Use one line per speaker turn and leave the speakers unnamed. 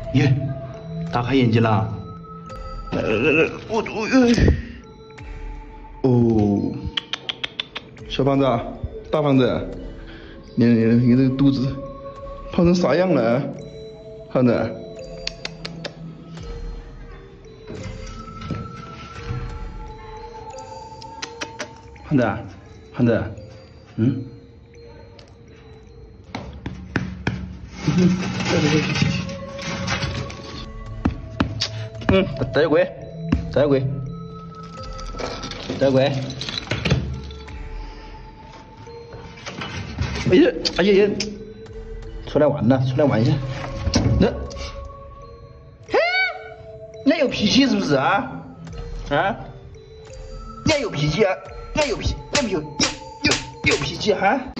耶，打开眼睛了。来，哦，小胖子，大胖子，你这个肚子胖成啥样了？胖子，胖子，嗯。大龟，哎呀，出来玩一下。你有脾气是不是啊？你有脾气啊？有脾气哈？